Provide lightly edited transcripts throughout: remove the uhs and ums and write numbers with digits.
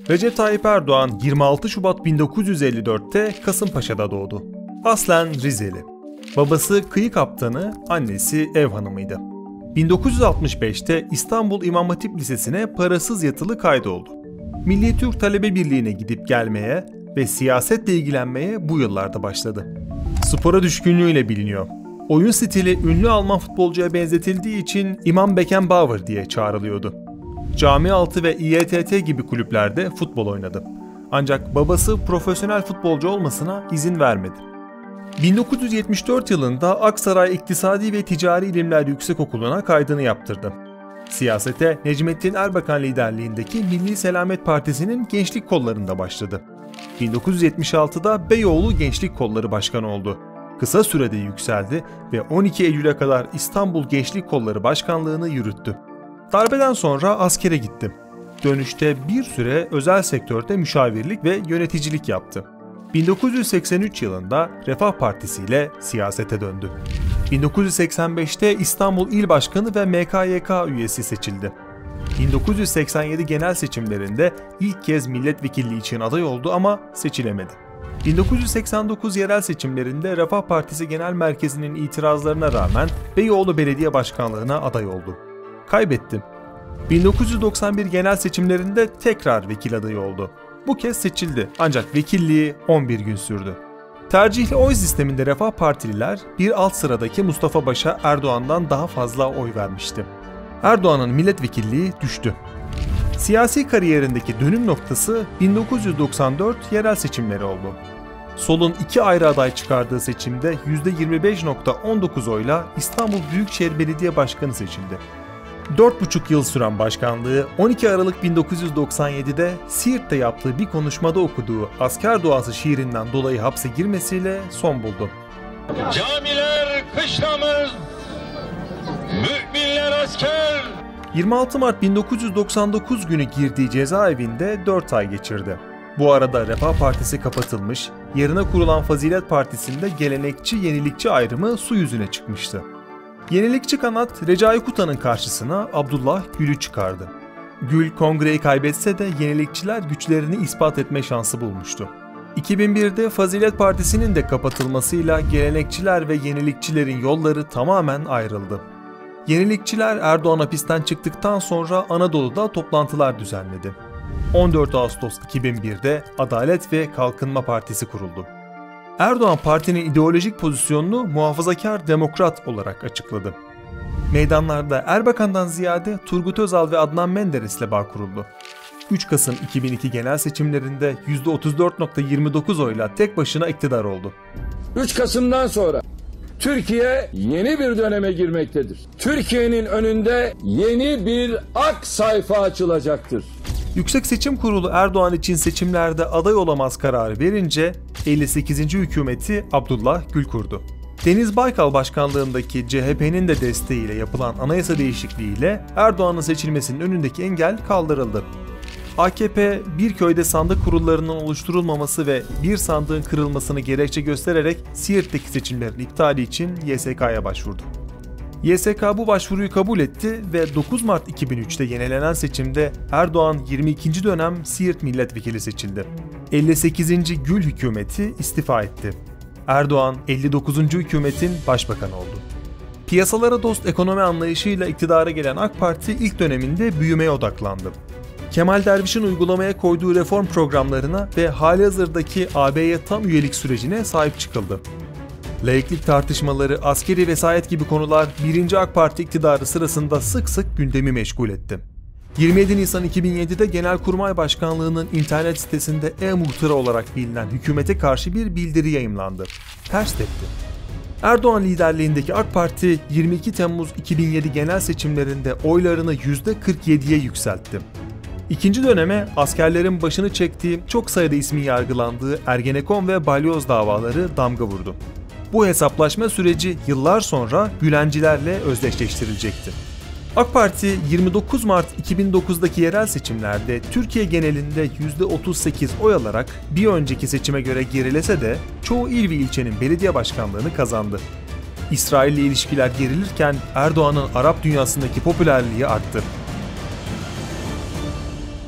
Recep Tayyip Erdoğan 26 Şubat 1954'te Kasımpaşa'da doğdu. Aslen Rizeli. Babası kıyı kaptanı, annesi ev hanımıydı. 1965'te İstanbul İmam Hatip Lisesi'ne parasız yatılı kaydoldu. Milli Türk Talebe Birliği'ne gidip gelmeye ve siyasetle ilgilenmeye bu yıllarda başladı. Spora düşkünlüğüyle biliniyor. Oyun stili ünlü Alman futbolcuya benzetildiği için İmam Beckenbauer diye çağrılıyordu. Camialtı ve İETT gibi kulüplerde futbol oynadı. Ancak babası profesyonel futbolcu olmasına izin vermedi. 1974 yılında Aksaray İktisadi ve Ticari İlimler Yüksekokulu'na kaydını yaptırdı. Siyasete Necmettin Erbakan liderliğindeki Milli Selamet Partisi'nin gençlik kollarında başladı. 1976'da Beyoğlu Gençlik Kolları Başkanı oldu. Kısa sürede yükseldi ve 12 Eylül'e kadar İstanbul Gençlik Kolları Başkanlığını yürüttü. Darbeden sonra askere gitti. Dönüşte bir süre özel sektörde müşavirlik ve yöneticilik yaptı. 1983 yılında Refah Partisi ile siyasete döndü. 1985'te İstanbul İl Başkanı ve MKYK üyesi seçildi. 1987 genel seçimlerinde ilk kez milletvekilliği için aday oldu ama seçilemedi. 1989 yerel seçimlerinde Refah Partisi Genel Merkezi'nin itirazlarına rağmen Beyoğlu Belediye Başkanlığı'na aday oldu. Kaybetti. 1991 genel seçimlerinde tekrar vekil adayı oldu. Bu kez seçildi ancak vekilliği 11 gün sürdü. Tercihli oy sisteminde Refah Partililer bir alt sıradaki Mustafa Baş'a Erdoğan'dan daha fazla oy vermişti. Erdoğan'ın milletvekilliği düştü. Siyasi kariyerindeki dönüm noktası 1994 yerel seçimleri oldu. Sol'un iki ayrı aday çıkardığı seçimde %25.19 oyla İstanbul Büyükşehir Belediye Başkanı seçildi. 4,5 yıl süren başkanlığı 12 Aralık 1997'de Siirt'te yaptığı bir konuşmada okuduğu asker duası şiirinden dolayı hapse girmesiyle son buldu. Camiler kışlamız, müminler asker. 26 Mart 1999 günü girdiği cezaevinde 4 ay geçirdi. Bu arada Refah Partisi kapatılmış, yerine kurulan Fazilet Partisi'nde gelenekçi yenilikçi ayrımı su yüzüne çıkmıştı. Yenilikçi kanat Recai Kuta'nın karşısına Abdullah Gül'ü çıkardı. Gül kongreyi kaybetse de yenilikçiler güçlerini ispat etme şansı bulmuştu. 2001'de Fazilet Partisi'nin de kapatılmasıyla gelenekçiler ve yenilikçilerin yolları tamamen ayrıldı. Yenilikçiler Erdoğan hapisten çıktıktan sonra Anadolu'da toplantılar düzenledi. 14 Ağustos 2001'de Adalet ve Kalkınma Partisi kuruldu. Erdoğan partinin ideolojik pozisyonunu muhafazakar demokrat olarak açıkladı. Meydanlarda Erbakan'dan ziyade Turgut Özal ve Adnan Menderes'le bağ kuruldu. 3 Kasım 2002 genel seçimlerinde %34.29 oyla tek başına iktidar oldu. 3 Kasım'dan sonra Türkiye yeni bir döneme girmektedir. Türkiye'nin önünde yeni bir ak sayfa açılacaktır. Yüksek Seçim Kurulu Erdoğan için seçimlerde aday olamaz kararı verince 58. hükümeti Abdullah Gül kurdu. Deniz Baykal başkanlığındaki CHP'nin de desteğiyle yapılan anayasa değişikliğiyle Erdoğan'ın seçilmesinin önündeki engel kaldırıldı. AKP bir köyde sandık kurullarının oluşturulmaması ve bir sandığın kırılmasını gerekçe göstererek Siirt'teki seçimlerin iptali için YSK'ya başvurdu. YSK bu başvuruyu kabul etti ve 9 Mart 2003'te yenilenen seçimde Erdoğan 22. dönem Siirt milletvekili seçildi. 58. Gül hükümeti istifa etti. Erdoğan 59. hükümetin başbakanı oldu. Piyasalara dost ekonomi anlayışıyla iktidara gelen AK Parti ilk döneminde büyümeye odaklandı. Kemal Derviş'in uygulamaya koyduğu reform programlarına ve halihazırdaki AB'ye tam üyelik sürecine sahip çıkıldı. Laiklik tartışmaları, askeri vesayet gibi konular 1. AK Parti iktidarı sırasında sık sık gündemi meşgul etti. 27 Nisan 2007'de Genelkurmay Başkanlığı'nın internet sitesinde e-muhtıra olarak bilinen hükümete karşı bir bildiri yayımlandı. Ters tepti. Erdoğan liderliğindeki AK Parti 22 Temmuz 2007 genel seçimlerinde oylarını %47'ye yükseltti. İkinci döneme askerlerin başını çektiği çok sayıda ismin yargılandığı Ergenekon ve Balyoz davaları damga vurdu. Bu hesaplaşma süreci yıllar sonra Gülencilerle özdeşleştirilecekti. AK Parti 29 Mart 2009'daki yerel seçimlerde Türkiye genelinde %38 oy alarak bir önceki seçime göre gerilese de çoğu il ve ilçenin belediye başkanlığını kazandı. İsrail'le ilişkiler gerilirken Erdoğan'ın Arap dünyasındaki popülerliği arttı.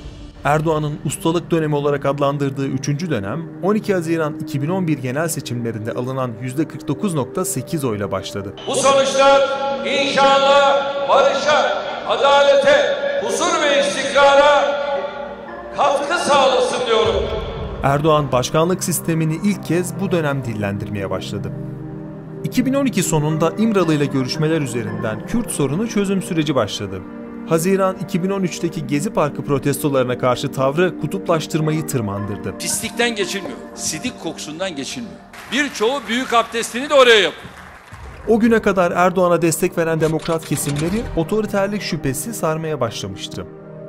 Erdoğan'ın ustalık dönemi olarak adlandırdığı 3. dönem 12 Haziran 2011 genel seçimlerinde alınan %49.8 oyla başladı. Bu sonuçlar inşallah barışa, adalete, huzur ve istikrara katkı sağlasın diyorum. Erdoğan başkanlık sistemini ilk kez bu dönem dillendirmeye başladı. 2012 sonunda İmralı ile görüşmeler üzerinden Kürt sorunu çözüm süreci başladı. Haziran 2013'teki Gezi Parkı protestolarına karşı tavrı kutuplaştırmayı tırmandırdı. Pislikten geçilmiyor, sidik kokusundan geçilmiyor. Birçoğu büyük abdestini de oraya yapıyor. O güne kadar Erdoğan'a destek veren demokrat kesimleri otoriterlik şüphesi sarmaya başlamıştı.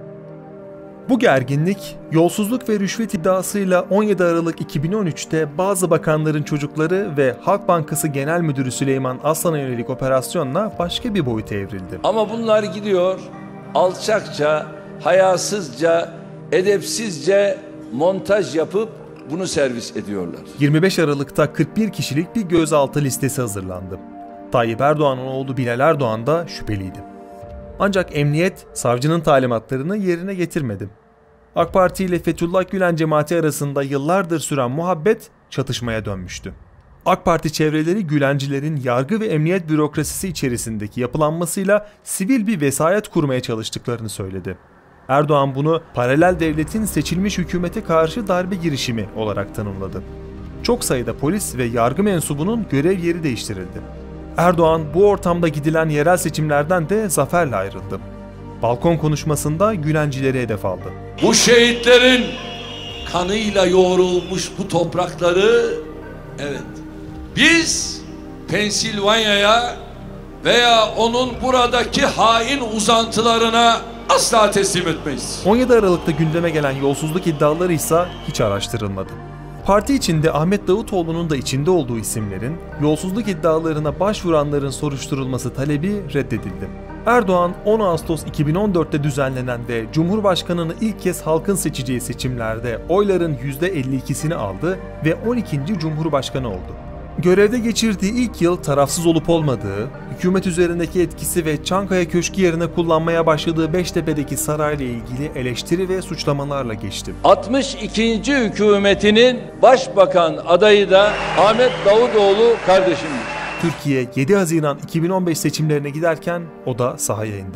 Bu gerginlik, yolsuzluk ve rüşvet iddiasıyla 17 Aralık 2013'te bazı bakanların çocukları ve Halk Bankası Genel Müdürü Süleyman Aslan'a yönelik operasyonla başka bir boyuta evrildi. Ama bunlar gidiyor, alçakça, hayasızca, edepsizce montaj yapıp bunu servis ediyorlar. 25 Aralık'ta 41 kişilik bir gözaltı listesi hazırlandı. Tayyip Erdoğan'ın oğlu Bilal Erdoğan da şüpheliydi. Ancak emniyet savcının talimatlarını yerine getirmedi. AK Parti ile Fethullah Gülen cemaati arasında yıllardır süren muhabbet çatışmaya dönmüştü. AK Parti çevreleri Gülencilerin yargı ve emniyet bürokrasisi içerisindeki yapılanmasıyla sivil bir vesayet kurmaya çalıştıklarını söyledi. Erdoğan bunu paralel devletin seçilmiş hükümete karşı darbe girişimi olarak tanımladı. Çok sayıda polis ve yargı mensubunun görev yeri değiştirildi. Erdoğan bu ortamda gidilen yerel seçimlerden de zaferle ayrıldı. Balkon konuşmasında Gülencileri hedef aldı. Bu şehitlerin kanıyla yoğrulmuş bu toprakları, evet, biz Pensilvanya'ya veya onun buradaki hain uzantılarına asla teslim etmeyiz. 17 Aralık'ta gündeme gelen yolsuzluk iddiaları ise hiç araştırılmadı. Parti içinde Ahmet Davutoğlu'nun da içinde olduğu isimlerin yolsuzluk iddialarına başvuranların soruşturulması talebi reddedildi. Erdoğan 10 Ağustos 2014'te düzenlenen ve Cumhurbaşkanı'nı ilk kez halkın seçeceği seçimlerde oyların %52'sini aldı ve 12. Cumhurbaşkanı oldu. Görevde geçirdiği ilk yıl tarafsız olup olmadığı, hükümet üzerindeki etkisi ve Çankaya Köşkü yerine kullanmaya başladığı Beştepe'deki sarayla ilgili eleştiri ve suçlamalarla geçti. 62. hükümetinin başbakan adayı da Ahmet Davutoğlu kardeşimdir. Türkiye 7 Haziran 2015 seçimlerine giderken o da sahaya indi.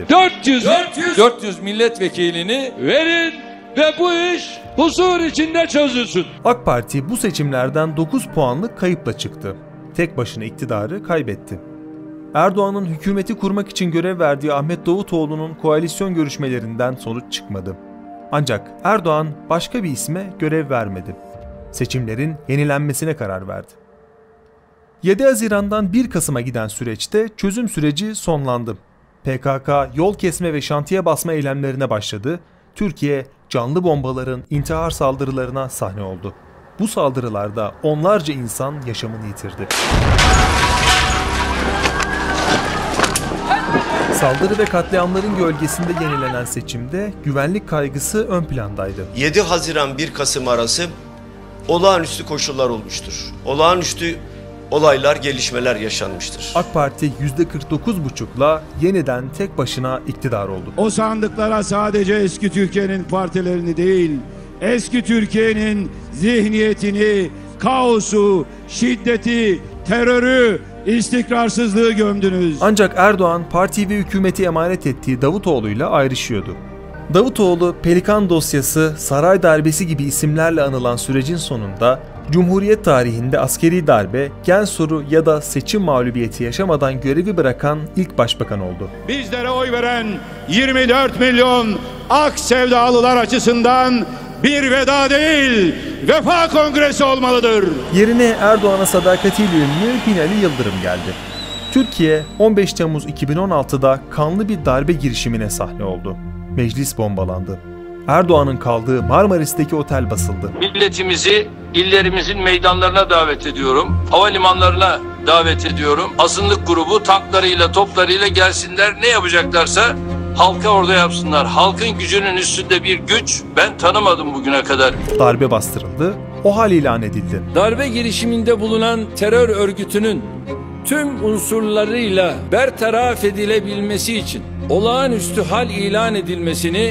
400 milletvekilini verin ve bu iş huzur içinde çözülsün. AK Parti bu seçimlerden 9 puanlık kayıpla çıktı. Tek başına iktidarı kaybetti. Erdoğan'ın hükümeti kurmak için görev verdiği Ahmet Davutoğlu'nun koalisyon görüşmelerinden sonuç çıkmadı. Ancak Erdoğan başka bir isme görev vermedi. Seçimlerin yenilenmesine karar verdi. 7 Haziran'dan 1 Kasım'a giden süreçte çözüm süreci sonlandı. PKK yol kesme ve şantiye basma eylemlerine başladı. Türkiye canlı bombaların intihar saldırılarına sahne oldu. Bu saldırılarda onlarca insan yaşamını yitirdi. Saldırı ve katliamların gölgesinde yenilenen seçimde güvenlik kaygısı ön plandaydı. 7 Haziran 1 Kasım arası olağanüstü koşullar olmuştur. Olağanüstü olaylar, gelişmeler yaşanmıştır. AK Parti %49,5'la yeniden tek başına iktidar oldu. O sandıklara sadece eski Türkiye'nin partilerini değil, eski Türkiye'nin zihniyetini, kaosu, şiddeti, terörü, istikrarsızlığı gömdünüz. Ancak Erdoğan parti ve hükümeti emanet ettiği Davutoğlu'yla ayrışıyordu. Davutoğlu, Pelikan dosyası, saray darbesi gibi isimlerle anılan sürecin sonunda Cumhuriyet tarihinde askeri darbe, gen soru ya da seçim mağlubiyeti yaşamadan görevi bırakan ilk başbakan oldu. Bizlere oy veren 24 milyon ak sevdalılar açısından bir veda değil, vefa kongresi olmalıdır. Yerine Erdoğan'a sadakatiyle ünlü Binali Yıldırım geldi. Türkiye 15 Temmuz 2016'da kanlı bir darbe girişimine sahne oldu. Meclis bombalandı. Erdoğan'ın kaldığı Marmaris'teki otel basıldı. Milletimizi illerimizin meydanlarına davet ediyorum. Havalimanlarına davet ediyorum. Azınlık grubu tanklarıyla, toplarıyla gelsinler. Ne yapacaklarsa halka orada yapsınlar. Halkın gücünün üstünde bir güç ben tanımadım bugüne kadar. Darbe bastırıldı, o hal ilan edildi. Darbe girişiminde bulunan terör örgütünün tüm unsurlarıyla bertaraf edilebilmesi için olağanüstü hal ilan edilmesini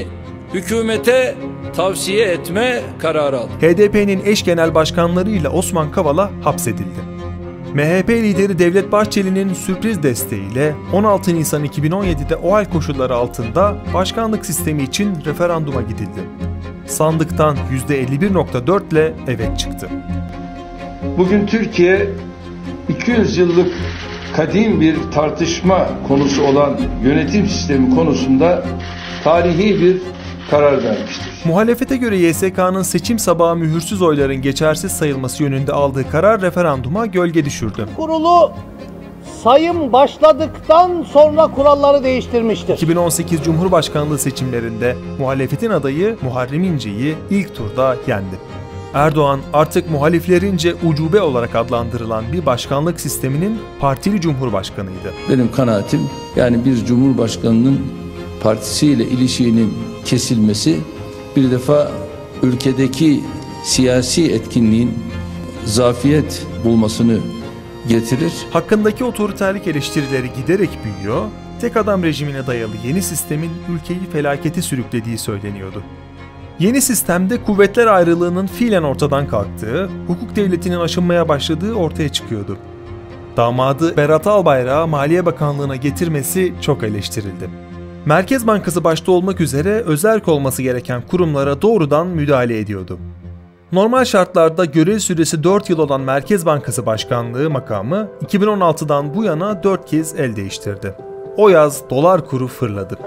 hükümete tavsiye etme kararı aldı. HDP'nin eş genel başkanlarıyla Osman Kavala hapsedildi. MHP lideri Devlet Bahçeli'nin sürpriz desteğiyle 16 Nisan 2017'de OHAL koşulları altında başkanlık sistemi için referanduma gidildi. Sandıktan %51.4 ile evet çıktı. Bugün Türkiye 200 yıllık kadim bir tartışma konusu olan yönetim sistemi konusunda tarihi bir karar vermiştir. Muhalefete göre YSK'nın seçim sabahı mühürsüz oyların geçersiz sayılması yönünde aldığı karar referanduma gölge düşürdü. Kurulu sayım başladıktan sonra kuralları değiştirmiştir. 2018 Cumhurbaşkanlığı seçimlerinde muhalefetin adayı Muharrem İnce'yi ilk turda yendi. Erdoğan artık muhaliflerince ucube olarak adlandırılan bir başkanlık sisteminin partili cumhurbaşkanıydı. Benim kanaatim yani bir cumhurbaşkanının partisiyle ilişkinin kesilmesi bir defa ülkedeki siyasi etkinliğin zafiyet bulmasını getirir. Hakkındaki otoriterlik eleştirileri giderek büyüyor, tek adam rejimine dayalı yeni sistemin ülkeyi felakete sürüklediği söyleniyordu. Yeni sistemde kuvvetler ayrılığının fiilen ortadan kalktığı, hukuk devletinin aşınmaya başladığı ortaya çıkıyordu. Damadı Berat Albayrak'ı Maliye Bakanlığı'na getirmesi çok eleştirildi. Merkez Bankası başta olmak üzere özerk olması gereken kurumlara doğrudan müdahale ediyordu. Normal şartlarda görev süresi 4 yıl olan Merkez Bankası Başkanlığı makamı 2016'dan bu yana 4 kez el değiştirdi. O yaz dolar kuru fırladı.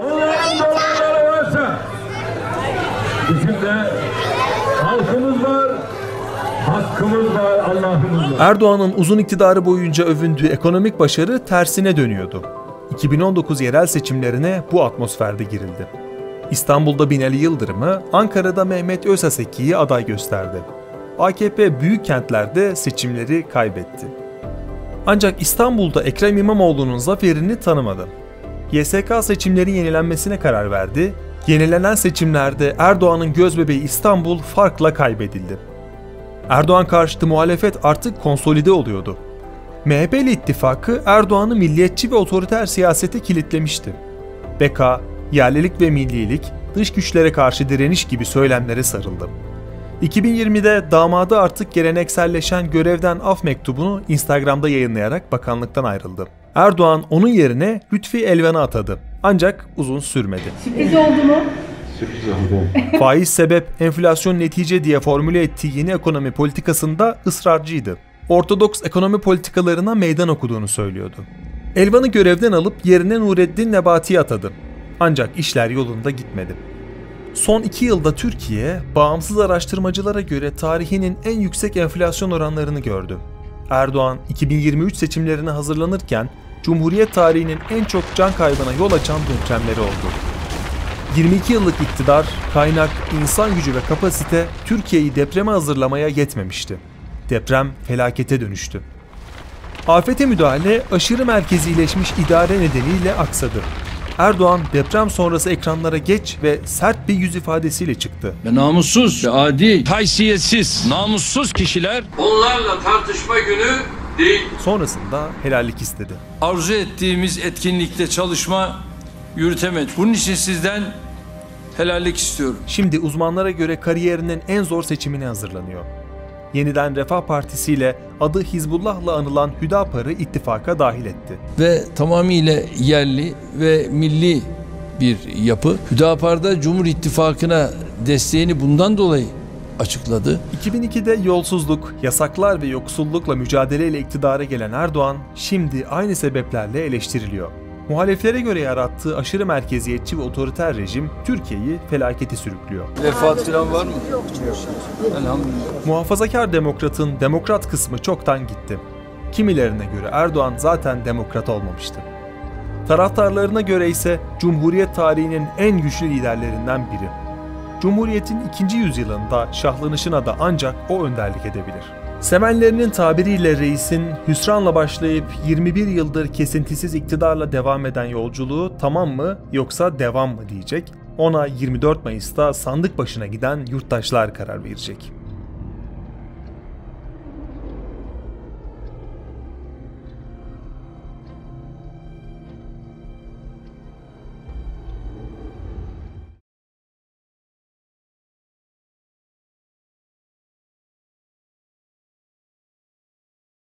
Bizim de halkımız var, hakkımız var, Allah'ımız var. Erdoğan'ın uzun iktidarı boyunca övündüğü ekonomik başarı tersine dönüyordu. 2019 yerel seçimlerine bu atmosferde girildi. İstanbul'da Binali Yıldırım'ı, Ankara'da Mehmet Özhaseki'yi aday gösterdi. AKP büyük kentlerde seçimleri kaybetti. Ancak İstanbul'da Ekrem İmamoğlu'nun zaferini tanımadı. YSK seçimlerin yenilenmesine karar verdi. Yenilenen seçimlerde Erdoğan'ın gözbebeği İstanbul farkla kaybedildi. Erdoğan karşıtı muhalefet artık konsolide oluyordu. MHP'li ittifakı Erdoğan'ı milliyetçi ve otoriter siyasete kilitlemişti. BK, yerlilik ve millilik, dış güçlere karşı direniş gibi söylemlere sarıldı. 2020'de damadı artık gelenekselleşen görevden af mektubunu Instagram'da yayınlayarak bakanlıktan ayrıldı. Erdoğan onun yerine Lütfi Elvan'ı atadı. Ancak uzun sürmedi. Sürpriz oldu mu? Sürpriz oldu. Faiz sebep, enflasyon netice diye formüle ettiği yeni ekonomi politikasında ısrarcıydı. Ortodoks ekonomi politikalarına meydan okuduğunu söylüyordu. Elvan'ı görevden alıp yerine Nureddin Nebati'yi atadı. Ancak işler yolunda gitmedi. Son 2 yılda Türkiye, bağımsız araştırmacılara göre tarihinin en yüksek enflasyon oranlarını gördü. Erdoğan, 2023 seçimlerine hazırlanırken, Cumhuriyet tarihinin en çok can kaybına yol açan dönemleri oldu. 22 yıllık iktidar, kaynak, insan gücü ve kapasite Türkiye'yi depreme hazırlamaya yetmemişti. Deprem felakete dönüştü. Afete müdahale aşırı merkezileşmiş idare nedeniyle aksadı. Erdoğan deprem sonrası ekranlara geç ve sert bir yüz ifadesiyle çıktı. Ve namussuz ve adi, Haysiyetsiz, namussuz kişiler onlarla tartışma günü değil. Sonrasında helallik istedi. arzu ettiğimiz etkinlikte çalışma yürütemedik. Bunun için sizden helallik istiyorum. Şimdi uzmanlara göre kariyerinin en zor seçimine hazırlanıyor. Yeniden Refah Partisi ile adı Hizbullah'la anılan Hüdapar'ı ittifaka dahil etti. Ve tamamıyla yerli ve milli bir yapı. Hüdapar'da Cumhur İttifakı'na desteğini bundan dolayı açıkladı. 2002'de yolsuzluk, yasaklar ve yoksullukla mücadeleyle iktidara gelen Erdoğan şimdi aynı sebeplerle eleştiriliyor. Muhaliflere göre yarattığı aşırı merkeziyetçi ve otoriter rejim Türkiye'yi felakete sürüklüyor. Vefat falan var mı? Yok. Elhamdülillah. Muhafazakar demokratın demokrat kısmı çoktan gitti. Kimilerine göre Erdoğan zaten demokrat olmamıştı. Taraftarlarına göre ise Cumhuriyet tarihinin en güçlü liderlerinden biri. Cumhuriyet'in 2. yüzyılında şahlanışına da ancak o önderlik edebilir. Sevenlerinin tabiriyle reisin hüsranla başlayıp 21 yıldır kesintisiz iktidarla devam eden yolculuğu tamam mı yoksa devam mı diyecek, ona 24 Mayıs'ta sandık başına giden yurttaşlar karar verecek.